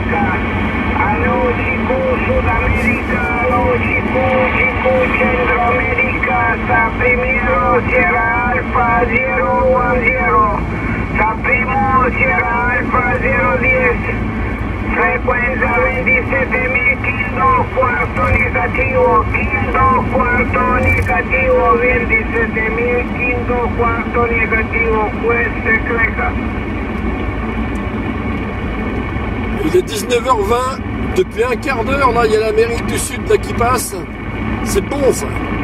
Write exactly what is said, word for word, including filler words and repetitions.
América. Aló, Chico, Sudamérica. Aló, Chico, Chico, Centroamérica. Sa primero, Sierra Alfa, cero uno cero. Sa primo, Sierra Alfa, cero diez. Frecuencia veintisiete mil, quinto cuarto negativo, quinto cuarto negativo, veintisiete mil, quinto cuarto négatif, Ouest Secreta. Il est dix-neuf heures vingt, depuis un quart d'heure, là, il y a l'Amérique du Sud là, qui passe. C'est bon ça.